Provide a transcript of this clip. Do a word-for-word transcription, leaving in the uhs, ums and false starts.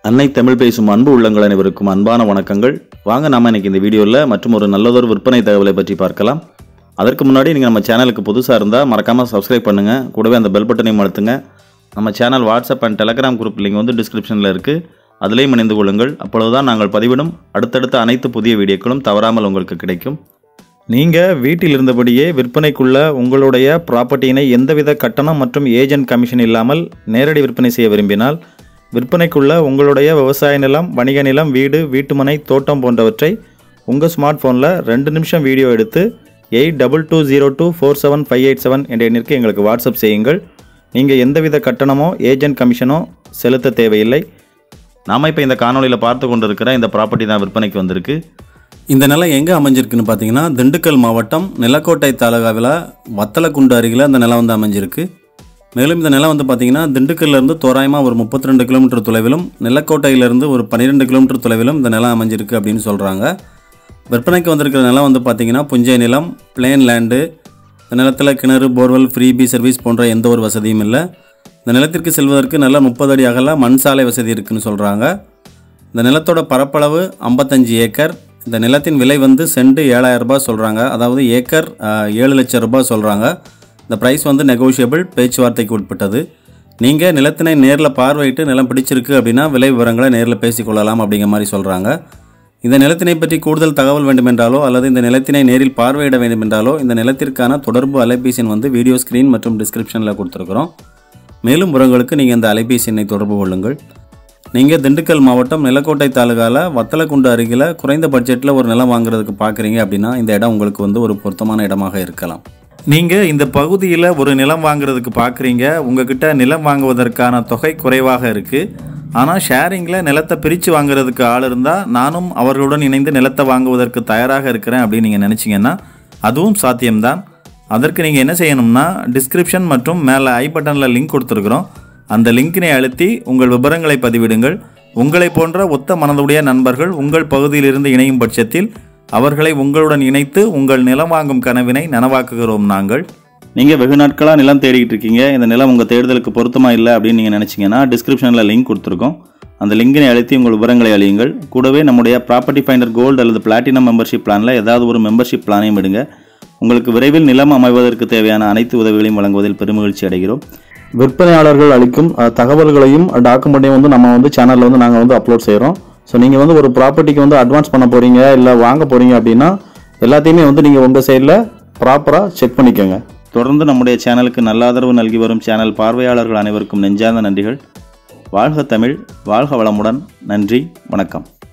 அன்னை தமிழ் பேசும் அன்பு உள்ளங்கள் அனைவருக்கும் அன்பான வணக்கங்கள். வாங்க நாம இன்னைக்கு இந்த வீடியோவில் மற்றும் ஒரு நல்லதொரு விற்பனை தகவலை பற்றி பார்க்கலாம். அதற்கு முன்னாடி நீங்கள் நம்ம சேனலுக்கு புதுசாக இருந்தால் மறக்காமல் சப்ஸ்கிரைப் பண்ணுங்கள். கூடவே அந்த பெல் பட்டனையும் அழுத்துங்க. நம்ம channel WhatsApp and Telegram group link வந்து டிஸ்கிரிப்ஷனில் இருக்குது, அதிலேயும் இணைந்து கொள்ளுங்கள். அப்பொழுதுதான் நாங்கள் பதிவிடும் அடுத்தடுத்த அனைத்து புதிய வீடியோக்களும் தவறாமல் உங்களுக்கு கிடைக்கும். நீங்கள் வீட்டில் இருந்தபடியே விற்பனைக்குள்ள உங்களுடைய ப்ராப்பர்ட்டியினை எந்தவித கட்டணம் மற்றும் ஏஜென்ட் கமிஷன் இல்லாமல் நேரடி விற்பனை செய்ய விரும்பினால், விற்பனைக்குள்ள உங்களுடைய விவசாய நிலம், வணிக நிலம், வீடு, வீட்டுமனை, தோட்டம் போன்றவற்றை உங்கள் ஸ்மார்ட் ஃபோனில் ரெண்டு நிமிஷம் வீடியோ எடுத்து eight double two zero two four seven five eight seven என்ற எண்ணிற்கு எங்களுக்கு வாட்ஸ்அப் செய்யுங்கள். நீங்கள் எந்தவித கட்டணமோ ஏஜென்ட் கமிஷனோ செலுத்த தேவையில்லை. நாம் இப்போ இந்த காணொலியில் பார்த்து கொண்டு இருக்கிற இந்த ப்ராப்பர்ட்டி தான் விற்பனைக்கு வந்திருக்கு. இந்த நிலம் எங்கே அமைஞ்சிருக்குன்னு பார்த்தீங்கன்னா, திண்டுக்கல் மாவட்டம் நிலக்கோட்டை தாலுகாவில் வத்தலக்குண்டு அருகில் அந்த நிலம் வந்து அமைஞ்சிருக்கு. மேலும் இந்த நிலம் வந்து பார்த்திங்கன்னா திண்டுக்கல்லேருந்து தோராயமாக ஒரு முப்பத்தி ரெண்டு கிலோமீட்டர் தொலைவிலும், நிலக்கோட்டையிலேருந்து ஒரு பன்னிரெண்டு கிலோமீட்டர் தொலைவிலும் இந்த நிலம் அமைஞ்சிருக்கு அப்படின்னு சொல்கிறாங்க. விற்பனைக்கு வந்திருக்கிற நிலம் வந்து பார்த்திங்கன்னா புஞ்சை நிலம், பிளேன் லேண்டு. இந்த நிலத்தில் கிணறு, போர்வெல், ஃப்ரீபி சர்வீஸ் போன்ற எந்த ஒரு வசதியும் இல்லை. இந்த நிலத்திற்கு செல்வதற்கு நல்ல முப்பது அடி அகல மண் சாலை வசதி இருக்குதுன்னு சொல்கிறாங்க. இந்த நிலத்தோட பரப்பளவு ஐம்பத்தஞ்சு ஏக்கர். இந்த நிலத்தின் விலை வந்து சென்ட் ஏழாயிரம் ரூபாய் சொல்கிறாங்க. அதாவது ஏக்கர் ஏழு லட்சம் ரூபாய் சொல்கிறாங்க. இந்த ப்ரைஸ் வந்து நெகோஷியபிள், பேச்சுவார்த்தைக்கு உட்பட்டது. நீங்கள் நிலத்தினை நேரில் பார்வையிட்டு நிலம் பிடிச்சிருக்கு அப்படின்னா விலை விவரங்களை நேரில் பேசிக்கொள்ளலாம் அப்படிங்கிற மாதிரி சொல்கிறாங்க. இந்த நிலத்தினை பற்றி கூடுதல் தகவல் வேண்டுமென்றாலோ அல்லது இந்த நிலத்தினை நேரில் பார்வையிட வேண்டுமென்றாலோ இந்த நிலத்திற்கான தொடர்பு அலைபேசி எண் வந்து வீடியோ ஸ்க்ரீன் மற்றும் டிஸ்கிரிப்ஷனில் கொடுத்துருக்குறோம். மேலும் விவரங்களுக்கு நீங்கள் இந்த அலைபேசி எண்ணை தொடர்பு கொள்ளுங்கள். நீங்கள் திண்டுக்கல் மாவட்டம் நிலக்கோட்டை தாலுகாவில் வத்தலக்குண்டு அருகில் குறைந்த பட்ஜெட்டில் ஒரு நிலம் வாங்குறதுக்கு பார்க்குறீங்க அப்படின்னா இந்த இடம் உங்களுக்கு வந்து ஒரு பொருத்தமான இடமாக இருக்கலாம். நீங்கள் இந்த பகுதியில் ஒரு நிலம் வாங்குறதுக்கு பார்க்குறீங்க. உங்ககிட்ட நிலம் வாங்குவதற்கான தொகை குறைவாக இருக்குது. ஆனால் ஷேரிங்கில் நிலத்தை பிரித்து வாங்குறதுக்கு ஆள் இருந்தால் நானும் அவர்களுடன் இணைந்து நிலத்தை வாங்குவதற்கு தயாராக இருக்கிறேன் அப்படின்னு நீங்கள் நினச்சிங்கன்னா அதுவும் சாத்தியம்தான். அதற்கு நீங்கள் என்ன செய்யணும்னா, டிஸ்கிரிப்ஷன் மற்றும் மேலே ஐ பட்டனில் லிங்க் கொடுத்துருக்குறோம். அந்த லிங்கினை அழுத்தி உங்கள் விவரங்களை பதிவிடுங்கள். உங்களை போன்ற ஒத்த மனதுடைய நண்பர்கள் உங்கள் பகுதியிலிருந்து இணையும் பட்சத்தில் அவர்களை உங்களுடன் இணைத்து உங்கள் நிலம் வாங்கும் கனவினை நனவாக்குகிறோம் நாங்கள். நீங்கள் வெகு நாட்களாக நிலம் தேடிக்கிட்டு இருக்கீங்க, இந்த நிலம் உங்கள் தேடுதலுக்கு பொருத்தமாக இல்லை அப்படின்னு நீங்கள் நினச்சிங்கன்னா டிஸ்கிரிப்ஷனில் லிங்க் கொடுத்துருக்கோம். அந்த லிங்கினை அழுத்தி உங்கள் விவரங்களை அழியுங்கள். கூடவே நம்முடைய ப்ராப்பர்ட்டி ஃபைண்டர் கோல்டு அல்லது பிளாட்டினம் மெம்பர்ஷிப் பிளானில் ஏதாவது ஒரு மெம்பர்ஷிப் பிளானையும் விடுங்க. உங்களுக்கு விரைவில் நிலம் அமைவதற்கு தேவையான அனைத்து உதவிகளையும் வழங்குவதில் பெருமகிழ்ச்சி அடைகிறோம். விற்பனையாளர்கள் அளிக்கும் தகவல்களையும் டாக்குமெண்ட்டையும் வந்து நம்ம வந்து சேனலில் வந்து நாங்கள் வந்து அப்லோட் செய்கிறோம். ஸோ நீங்கள் வந்து ஒரு ப்ராப்பர்ட்டிக்கு வந்து அட்வான்ஸ் பண்ண போகிறீங்க இல்லை வாங்க போகிறீங்க அப்படின்னா எல்லாத்தையுமே வந்து நீங்கள் உங்கள் சைடில் ப்ராப்பராக செக் பண்ணிக்கோங்க. தொடர்ந்து நம்முடைய சேனலுக்கு நல்ல ஆதரவு நல்கி வரும் சேனல் பார்வையாளர்கள் அனைவருக்கும் நெஞ்சார்ந்த நன்றிகள். வாழ்க தமிழ், வாழ்க வளமுடன். நன்றி, வணக்கம்.